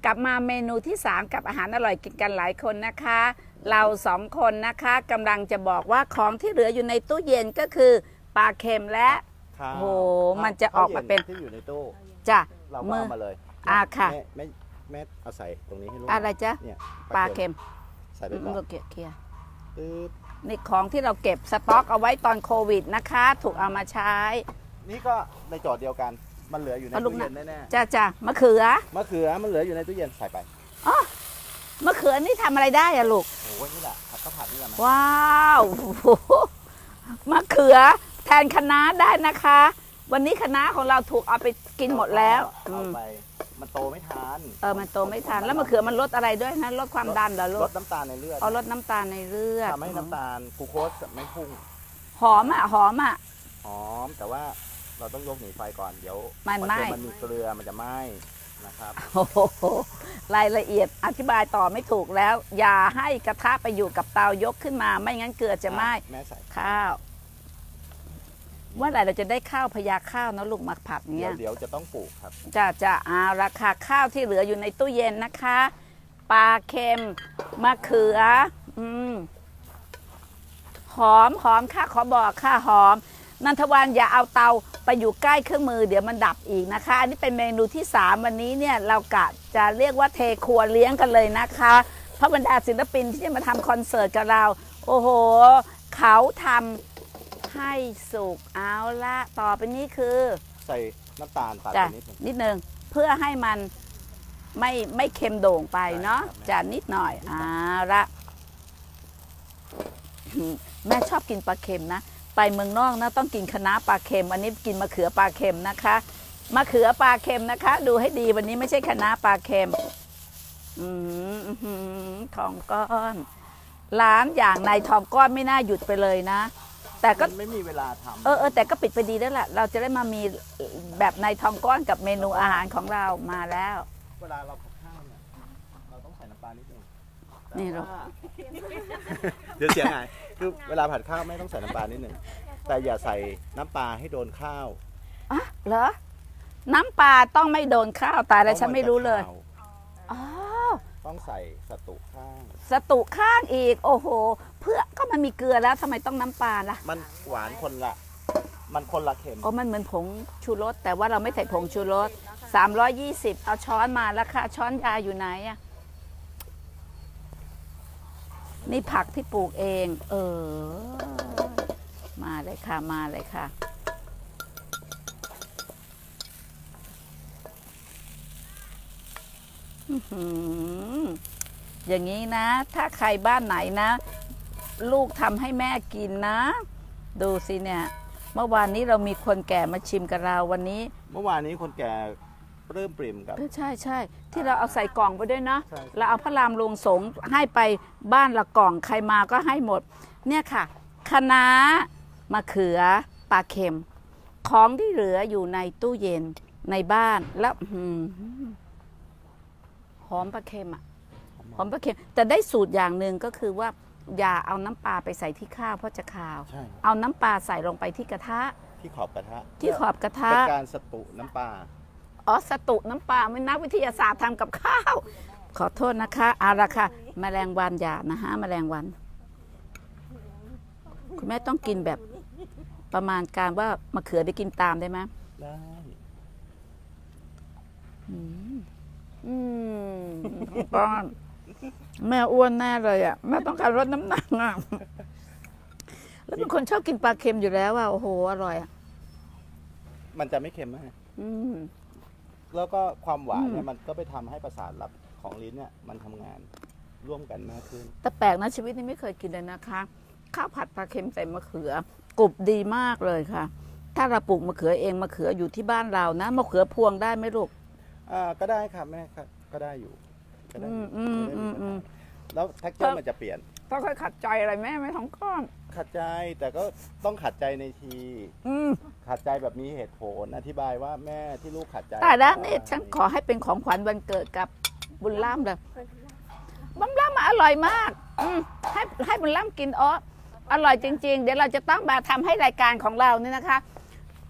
ลับมาเมนูที่3กับอาหารอร่อยกินกันหลายคนนะคะเรา2คนนะคะกำลังจะบอกว่าของที่เหลืออยู่ในตู้เย็นก็คือปลาเค็มและโอ้โหมันจะออกมาเป็นที่อยู่ในตู้จ้ะเราก็เอามาเลยค่ะแม่เอาใส่ตรงนี้ให้ลูกอะไรจ๊ะเนี่ยปลาเค็มใส่ไปก่อนเคลียร์นี่ของที่เราเก็บสต็อกเอาไว้ตอนโควิดนะคะถูกเอามาใช้นี่ก็ในโจทย์เดียวกันมันเหลืออยู่ในตู้เย็นแน่ๆจ้ะมะเขือมันเหลืออยู่ในตู้เย็นใส่ไปอ๋อมะเขือนี่ทำอะไรได้อะลูกโอ้ยนี่แหละผัดข้าวผัดนี่แหละว้าวมะเขือแทนคะน้าได้นะคะวันนี้คะน้าของเราถูกเอาไปกินหมดแล้วเอาไปมันโตไม่ทันมันโตไม่ทันแล้วมะเขือมันลดอะไรด้วยนะลดความดันเหรอลูกลดน้ำตาลในเลือดลดน้ำตาลในเลือดทำให้น้ำตาลกลูโคสไม่พุ่งหอมแต่ว่าเราต้องยกหนีไฟก่อนเดี๋ยวมันมีเกลือมันจะไหม้นะครับโอ้โหรายละเอียดอธิบายต่อไม่ถูกแล้วอย่าให้กระทะไปอยู่กับเตายกขึ้นมาไม่งั้นเกลือจะไหม้แม่ใส่ข้าวว่าอะไรเราจะได้ข้าวพยาข้าวนะลูกมาผัดเนี้ยเดี๋ยวจะต้องปลูกครับจะเอาราคาข้าวที่เหลืออยู่ในตู้เย็นนะคะปลาเค็มมะเขือหอมค่ะขอบอกค่ะหอมนันทวันอย่าเอาเตาไปอยู่ใกล้เครื่องมือเดี๋ยวมันดับอีกนะคะอันนี้เป็นเมนูที่3วันนี้เนี่ยเรากะจะเรียกว่าเทครัวเลี้ยงกันเลยนะคะเพราะบรรดาศิลปินที่จะมาทำคอนเสิร์ตกับเราโอ้โหเขาทำให้สุกเอาละต่อไปนี้คือใส่น้ำตาลตัดนิดนึงเพื่อให้มันไม่เค็มโด่งไปเนาะจะนิดหน่อยเอาละแม่ชอบกินปลาเค็มนะไปเมืองนอกนะต้องกินคะน้าปลาเค็มอันนี้กินมะเขือปลาเค็มนะคะมะเขือปลาเค็มนะคะดูให้ดีวันนี้ไม่ใช่คะน้าปลาเค็มทองก้อนร้านอย่างในทองก้อนไม่น่าหยุดไปเลยนะแต่ก็ไม่มีเวลาทำแต่ก็ปิดไปดีแล้วแหละเราจะได้มามีแบบในทองก้อนกับเมนูอาหารของเรามาแล้วเวลาเราผัดข้าวเนี่ยเราต้องใส่น้ำปลานิดนึงนี่เราเดี๋ยวเสียหายคือเวลาผัดข้าวไม่ต้องใส่น้ำปลานิดนึงแต่อย่าใส่น้ำปลาให้โดนข้าวเหรอน้ำปลาต้องไม่โดนข้าวแต่อะไรฉันไม่รู้เลยต้องใส่สตุข้างอีกโอ้โหเพื่อก็มันมีเกลือแล้วทำไมต้องน้ำปลาล่ะมันหวานคนละเค็มมันเหมือนผงชูรสแต่ว่าเราไม่ใส่ผงชูรส320เอาช้อนมาแล้วค่ะช้อนยาอยู่ไหนอะนี่ผักที่ปลูกเองมาเลยค่ะอย่างนี้นะถ้าใครบ้านไหนนะลูกทำให้แม่กินนะดูสิเนี่ยเมื่อวานนี้เรามีคนแก่มาชิมกับเราวันนี้เมื่อวานนี้คนแก่เริ่มปริ่มกับใช่ที่เราเอาใส่กล่องไปด้วยนะเราเอาพระรามลงสงให้ไปบ้านละกล่องใครมาก็ให้หมดเนี่ยค่ะคะน้ามะเขือปลาเค็มของที่เหลืออยู่ในตู้เย็นในบ้านแล้วหอมปลาเค็มหอมปลาเค็มแต่ได้สูตรอย่างหนึ่งก็คือว่าอย่าเอาน้ำปลาไปใส่ที่ข้าวเพราะจะคาวเอาน้ำปลาใส่ลงไปที่กระทะที่ขอบกระทะเป็นการสตุน้ำปลาสตุน้ำปลาไม่นักวิทยาศาสตร์ทำกับข้าวขอโทษนะคะเอาละค่ะแมลงวันอย่านะฮะแมลงวันคุณแม่ต้องกินแบบประมาณการว่ามะเขือได้กินตามได้ไหมได้ป้อนแม่อ้วนแน่เลยอ่ะแม่ต้องการลดน้ำหนักอ่ะแล้วเป็นคนชอบกินปลาเค็มอยู่แล้วอ่ะโอ้โหอร่อยอ่ะมันจะไม่เค็มมากแล้วก็ความหวานเนี่ยมันก็ไปทำให้ประสาทรับของลิ้นเนี่ยมันทำงานร่วมกันมากขึ้นแต่แปลกนะชีวิตนี้ไม่เคยกินเลยนะคะข้าวผัดปลาเค็มใส่มะเขือกรุบดีมากเลยค่ะถ้าเราปลูกมะเขือเองมะเขืออยู่ที่บ้านเรานะมะเขือพวงได้ไหมลูกก็ได้ค่ะแม่ก็ได้อยู่แล้วแท็กเจอร์มันจะเปลี่ยนต้องค่อยขัดใจอะไรแม่ไม่ท้องก้อนขัดใจแต่ก็ต้องขัดใจในทีขัดใจแบบมีเหตุผลอธิบายว่าแม่ที่ลูกขัดใจแต่แล้วนี่ฉันขอให้เป็นของขวัญวันเกิดกับบุญล่ำเลยบุญล่ำอร่อยมากให้บุญล่ำกินอร่อยจริงๆเดี๋ยวเราจะต้องมาทำให้รายการของเราเนี่ยนะคะ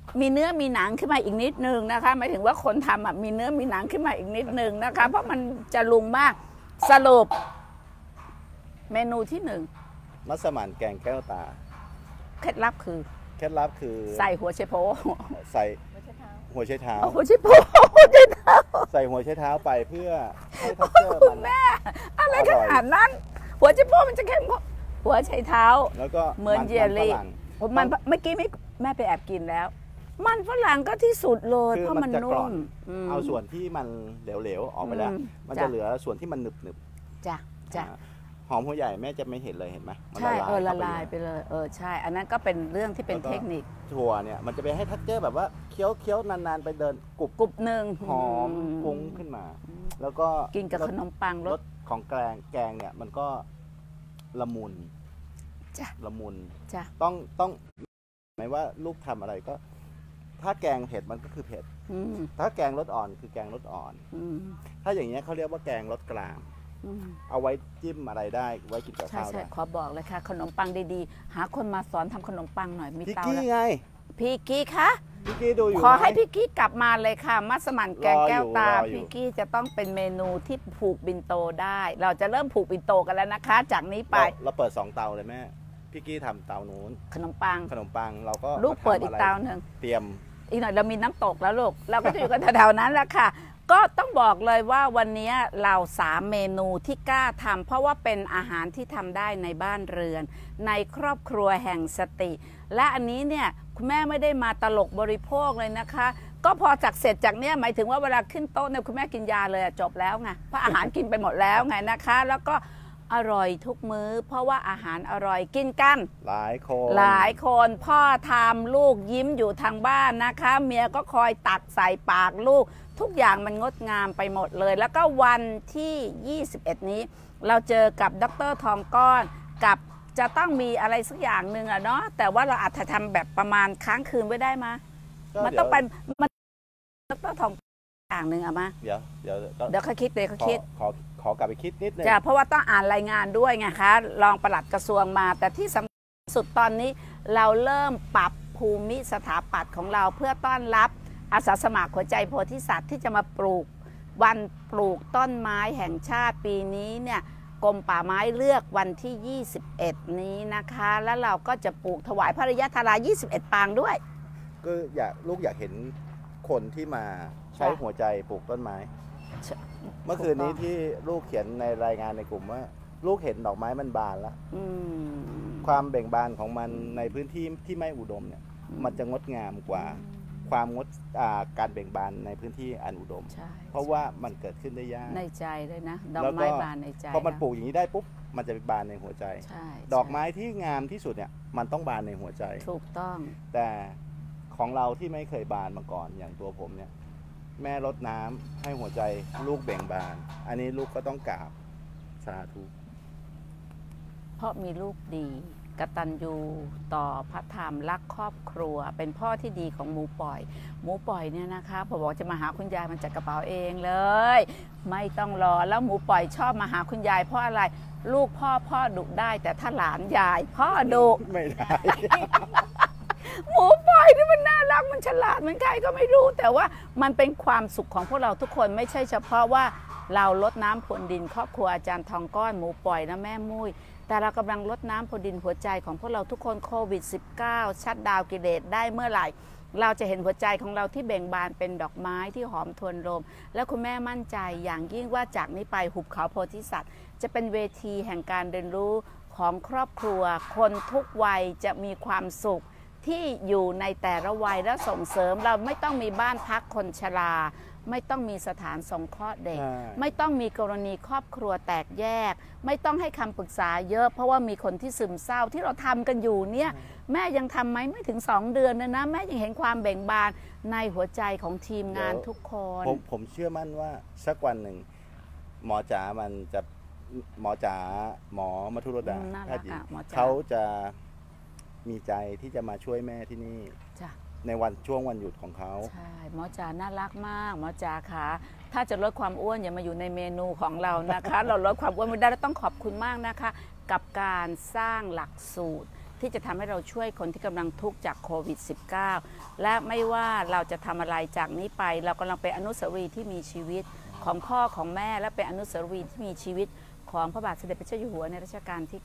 มีเนื้อมีหนังขึ้นมาอีกนิดนึงนะคะหมายถึงว่าคนทำมีเนื้อมีหนังขึ้นมาอีกนิดนึงนะคะเพราะมันจะลุงมากสรุปเมนูที่หนึ่งมัสมั่นแกงแก้วตาเคล็ดลับคือเคล็ดลับคือใส่หัวไชโป๊ใส่หัวไชเท้าหัวไชโป๊หัวไชเท้าใส่หัวไชเท้าไปเพื่อให้ทักเจอร์คุณมันแม่อะไรขนาดนั้น หัวไชโป๊มันจะเข้มข้นหัวไชเท้าแล้วก็เหมือนเยลลี่มันเมื่อกี้แม่ไปแอบกินแล้ว มันฝรั่งก็ที่สุดเลยเพราะมันนุ่มเอาส่วนที่มันเหลวๆออกไปแล้ว มันจะเหลือส่วนที่มันหนึบจ้ะจ้ะหอมหัวใหญ่แม่จะไม่เห็นเลยเห็นไหมใช่ละลายไปเลยใช่อันนั้นก็เป็นเรื่องที่เป็นเทคนิคถั่วเนี่ยมันจะไปให้ทักเจอร์แบบว่าเคี้ยวนานๆไปเดินกรุบหนึ่งหอมฟุ้งขึ้นมา แล้วก็กินกับขนมปังรสของแกงเนี่ยมันก็ละมุนจ้ะละมุนจ้ะต้องหมายว่าลูกทำอะไรก็ถ้าแกงเผ็ดมันก็คือเผ็ดถ้าแกงรสอ่อนคือแกงรสอ่อนถ้าอย่างเงี้ยเขาเรียกว่าแกงรสกลางเอาไว้จิ้มอะไรได้ไว้กินกับข้าวได้ใช่ขอบอกเลยค่ะขนมปังดีๆหาคนมาสอนทำขนมปังหน่อยมีเตาพี่กี้ไงพี่กี้คะพี่กี้ดูอยู่ขอให้พี่กี้กลับมาเลยค่ะมัสมั่นแกงแก้วตาพี่กี้จะต้องเป็นเมนูที่ผูกบินโตได้เราจะเริ่มผูกบินโตกันแล้วนะคะจากนี้ไปเราเปิด2เตาเลยแม่พี่กี้ทำเตานู้นขนมปังเราก็ลูกเปิดอีกเตาหนึ่งเตรียมอีกหน่อยเรามีน้ำตกแล้วลูกเราก็จะอยู่กันแถวๆนั้นแหละค่ะก็ต้องบอกเลยว่าวันนี้เรา3เมนูที่กล้าทำเพราะว่าเป็นอาหารที่ทำได้ในบ้านเรือนในครอบครัวแห่งสติและอันนี้เนี่ยคุณแม่ไม่ได้มาตลกบริโภคเลยนะคะก็พอจากเสร็จจากเนี้ยหมายถึงว่าเวลาขึ้นโต๊ะเนี่ยคุณแม่กินยาเลยจบแล้วไงเพราะอาหารกินไปหมดแล้วไงนะคะแล้วก็อร่อยทุกมื้อเพราะว่าอาหารอร่อยกินกันหลายคนพ่อทำลูกยิ้มอยู่ทางบ้านนะคะเมียก็คอยตักใส่ปากลูกทุกอย่างมันงดงามไปหมดเลยแล้วก็วันที่21นี้เราเจอกับดร.ทองก้อนกับจะต้องมีอะไรสักอย่างหนึ่งอะเนาะแต่ว่าเราอาจจะทำแบบประมาณค้างคืนไว้ได้ไหมมันต้องเป็นมันดร.ทองอย่างหนึ่งอะมาเดี๋ยวเขาคิดเลยเขาคิดขอกลับไปคิดนิดนึงเพราะว่าต้องอ่านรายงานด้วยไงคะรองปลัดกระทรวงมาแต่ที่สำคัญสุดตอนนี้เราเริ่มปรับภูมิสถาปัตย์ของเราเพื่อต้อนรับอาสาสมัครหัวใจโพธิสัตว์ที่จะมาปลูกวันปลูกต้นไม้แห่งชาติปีนี้เนี่ยกรมป่าไม้เลือกวันที่21นี้นะคะแล้วเราก็จะปลูกถวายพระริยธารา21 ปางด้วยก็ลูกอยากเห็นคนที่มาใช้หัวใจปลูกต้นไม้เมื่อคืนนี้ที่ลูกเขียนในรายงานในกลุ่มว่าลูกเห็นดอกไม้มันบานแล้วความเบ่งบานของมันในพื้นที่ที่ไม่อุดมเนี่ยมันจะงดงามกว่าความการเบ่งบานในพื้นที่อันอุดมเพราะว่ามันเกิดขึ้นได้ยากในใจเลยนะดอกไม้บานในใจพอมันปลูกอย่างนี้ได้ปุ๊บมันจะไปบานในหัวใจดอกไม้ที่งามที่สุดเนี่ยมันต้องบานในหัวใจถูกต้องแต่ของเราที่ไม่เคยบานมาก่อนอย่างตัวผมเนี่ยแม่รดน้ำให้หัวใจลูกเบ่งบานอันนี้ลูกก็ต้องกราบสาธุเพราะมีลูกดีกตัญญูต่อพระธรรมรักครอบครัวเป็นพ่อที่ดีของหมูปล่อยเนี่ยนะคะพอบอกจะมาหาคุณยายมันจัดกระเป๋าเองเลยไม่ต้องรอแล้วหมูปล่อยชอบมาหาคุณยายเพราะอะไรลูกพ่อดุได้แต่ถ้าหลานยายพ่อดุไม่ได้หมูปล่อยนี่มันน่ารักมันฉลาดมันใครก็ไม่รู้แต่ว่ามันเป็นความสุขของพวกเราทุกคนไม่ใช่เฉพาะว่าเราลดน้ำพรวนดินครอบครัวอาจารย์ทองก้อนหมูปล่อยนะแม่มุ้ยแต่เรากำลังลดน้ำพรวนดินหัวใจของพวกเราทุกคนโควิด -19 ชัตดาวน์กิเลสได้เมื่อไหร่เราจะเห็นหัวใจของเราที่เบ่งบานเป็นดอกไม้ที่หอมทวนลมและคุณแม่มั่นใจอย่างยิ่งว่าจากนี้ไปหุบเขาโพธิสัตว์จะเป็นเวทีแห่งการเรียนรู้ของครอบครัวคนทุกวัยจะมีความสุขที่อยู่ในแต่ละวัยและส่งเสริมเราไม่ต้องมีบ้านพักคนชราไม่ต้องมีสถานสงเคราะห์เด็กไม่ต้องมีกรณีครอบครัวแตกแยกไม่ต้องให้คำปรึกษาเยอะเพราะว่ามีคนที่ซึมเศร้าที่เราทำกันอยู่เนี่ยแม่ยังทำไหมไม่ถึง2 เดือนนะแม่ยังเห็นความเบ่งบานในหัวใจของทีมงานทุกคนผมเชื่อมั่นว่าสักวันหนึ่งหมอจ๋ามันจะหมอจ๋าหมอมัทุรดาแพทย์หญิงเขาจะมีใจที่จะมาช่วยแม่ที่นี่ในช่วงวันหยุดของเขาใช่หมอจ๋าน่ารักมากหมอจ๋าค่ะถ้าจะลดความอ้วนอย่ามาอยู่ในเมนูของเรานะคะ เราลดความอ้วนไม่ได้ต้องขอบคุณมากนะคะกับการสร้างหลักสูตรที่จะทำให้เราช่วยคนที่กำลังทุกข์จากโควิด -19 และไม่ว่าเราจะทำอะไรจากนี้ไปเรากำลังเป็นอนุสาวรีย์ที่มีชีวิตของพ่อของแม่และเป็นอนุสาวรีย์ที่มีชีวิตของพระบาทสมเด็จพระเจ้าอยู่หัวในรัชกาลที่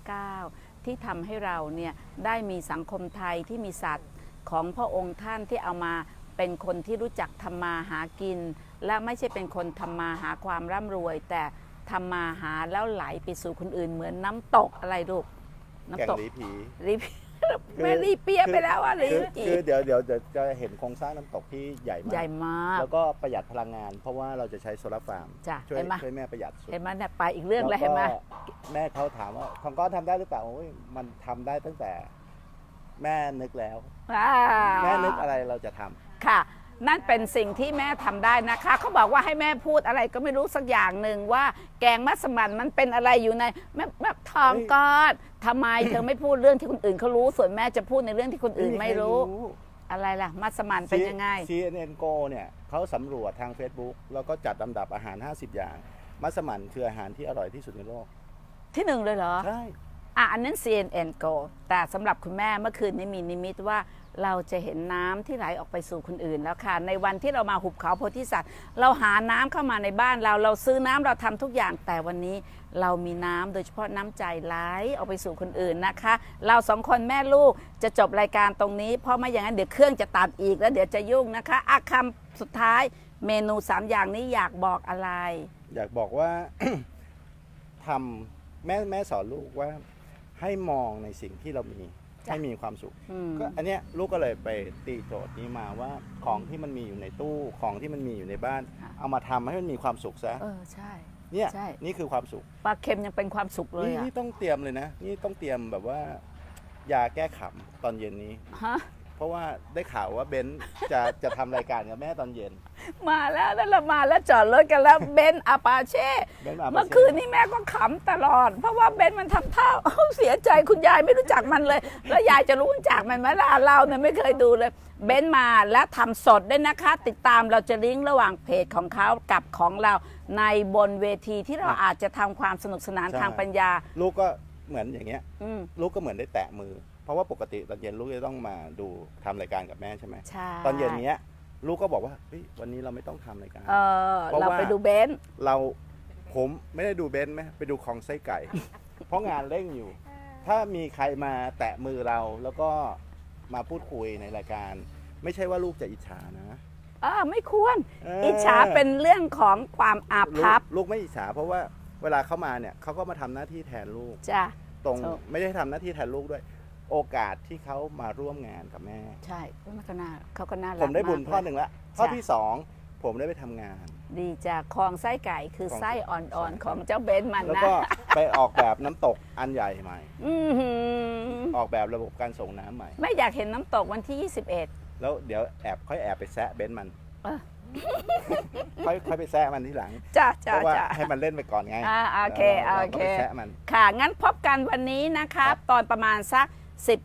9 ที่ทำให้เราเนี่ยได้มีสังคมไทยที่มีศาสตร์ของพระองค์ท่านที่เอามาเป็นคนที่รู้จักทำมาหากินและไม่ใช่เป็นคนทำมาหาความร่ำรวยแต่ทำมาหาแล้วไหลไปสู่คนอื่นเหมือนน้ำตกอะไรลูกน้ำตกลีผีลีผีแม่ลีเปียไปแล้วอะลีคือเดี๋ยวจะเห็นโครงสร้างน้ำตกที่ใหญ่มากใหญ่มากแล้วก็ประหยัดพลังงานเพราะว่าเราจะใช้โซลาร์ฟาร์มช่วยแม่ประหยัดสุดเห็นไหมเนี่ยไปอีกเรื่องเลยเห็นไหมแม่เขาถามว่าของก้อนทำได้หรือเปล่าโอ้ยมันทำได้ตั้งแต่แม่นึกแล้วแม่นึกอะไรเราจะทำค่ะนั่นเป็นสิ่งที่แม่ทำได้นะคะเขาบอกว่าให้แม่พูดอะไรก็ไม่รู้สักอย่างหนึ่งว่าแกงมัสมั่นมันเป็นอะไรอยู่ในแม่ทองก้อนทำไมเธอไม่พูดเรื่องที่คนอื่นเขารู้ส่วนแม่จะพูดในเรื่องที่คนอื่นไม่รู้อะไรล่ะมัสมั่นเป็นยังไง CNN Go เนี่ยเขาสำรวจทาง Facebook แล้วก็จัดลำดับอาหาร50อย่างมัสมั่นคืออาหารที่อร่อยที่สุดในโลกที่1เลยเหรอใช่อันนั้น CNN Go แต่สำหรับคุณแม่เมื่อคืนนี้มีนิมิตว่าเราจะเห็นน้ำที่ไหลออกไปสู่คนอื่นแล้วค่ะในวันที่เรามาหุบเขาโพธิสัตว์เราหาน้ำเข้ามาในบ้านเราซื้อน้ำเราทำทุกอย่างแต่วันนี้เรามีน้ำโดยเฉพาะน้ำใจไหลออกไปสู่คนอื่นนะคะเรา2 คนแม่ลูกจะจบรายการตรงนี้เพราะไม่อย่างนั้นเดี๋ยวเครื่องจะตัดอีกแล้วเดี๋ยวจะยุ่งนะคะคำสุดท้ายเมนู3 อย่างนี้อยากบอกอะไรอยากบอกว่า ทำแม่สอนลูกว่าให้มองในสิ่งที่เรามีให้มีความสุขก็อันเนี้ยลูกก็เลยไปตีโจทย์นี้มาว่าของที่มันมีอยู่ในตู้ของที่มันมีอยู่ในบ้านเอามาทำให้มันมีความสุขซะใช่เนี่ยนี่คือความสุขปลาเค็มยังเป็นความสุขเลยนี่ต้องเตรียมเลยนะนี่ต้องเตรียมแบบว่ายาแก้ขำตอนเย็นนี้เพราะว่าได้ข่าวว่าเบนจะทำรายการกับแม่ตอนเย็นมาแล้วเรามาแล้วจอดรถกันแล้วเบนอาปาเช่เมื่อคืนนี้แม่ก็ขำตลอดเพราะว่าเบนมันทำท่าเสียใจคุณยายไม่รู้จักมันเลยแล้วยายจะรู้จักมันไหมล่ะเราเนี่ยไม่เคยดูเลยเบนมาและทำสดด้วยนะคะติดตามเราจะลิงก์ระหว่างเพจของเขากับของเราในบนเวทีที่เราอาจจะทำความสนุกสนานทางปัญญาลูกก็เหมือนอย่างเงี้ยลูกก็เหมือนได้แตะมือเพราะว่าปกติตอนเย็นลูกจะต้องมาดูทำรายการกับแม่ใช่ไหมใช่ตอนเย็นเนี้ยลูกก็บอกว่าเฮ้ยวันนี้เราไม่ต้องทำรายการเราไปดูเบนซ์ผมไม่ได้ดูเบนซ์ไหมไปดูของไส้ไก่ เพราะงานเร่งอยู่ ถ้ามีใครมาแตะมือเราแล้วก็มาพูดคุยในรายการไม่ใช่ว่าลูกจะอิจฉานะไม่ควรอิจฉาเป็นเรื่องของความอาภัพลูกไม่อิจฉาเพราะว่าเวลาเขามาเนี่ยเขาก็มาทำหน้าที่แทนลูกจ้ะตรงไม่ได้ทำหน้าที่แทนลูกด้วยโอกาสที่เขามาร่วมงานกับแม่ใช่เขาก็น่ารักผมได้บุญข้อ 1ละข้อที่2ผมได้ไปทำงานดีจ้ะคลองไส้ไก่คือไส้อ่อนๆของเจ้าเบนซ์มันนะแล้วก็ไปออกแบบน้ำตกอันใหญ่ใหม่ออกแบบระบบการส่งน้ำใหม่ไม่อยากเห็นน้ำตกวันที่ 21แล้วเดี๋ยวค่อยแอบไปแซะเบนซ์มันค่อยไปแซะมันทีหลังเพราะว่าให้มันเล่นไปก่อนไงโอเคแซะมันค่ะงั้นพบกันวันนี้นะครับตอนประมาณสัก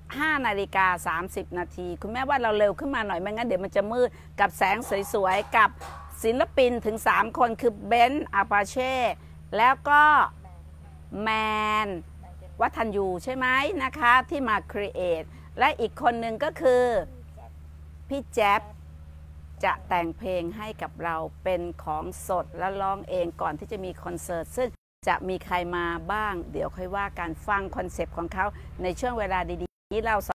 15:30 นาทีคุณแม่ว่าเราเร็วขึ้นมาหน่อยไม่งั้นเดี๋ยวมันจะมืดกับแสงสวยๆกับศิลปินถึง3 คนคือเบนซ์อาปาเช่แล้วก็แมนวัฒนยูใช่ไหมนะคะที่มาครีเอทและอีกคนหนึ่งก็คือพี่แจ๊บจะแต่งเพลงให้กับเราเป็นของสดและร้องเองก่อนที่จะมีคอนเสิร์ตซึ่งจะมีใครมาบ้างเดี๋ยวค่อยว่าการฟังคอนเซปต์ของเขาในช่วงเวลาดีๆนี้เรา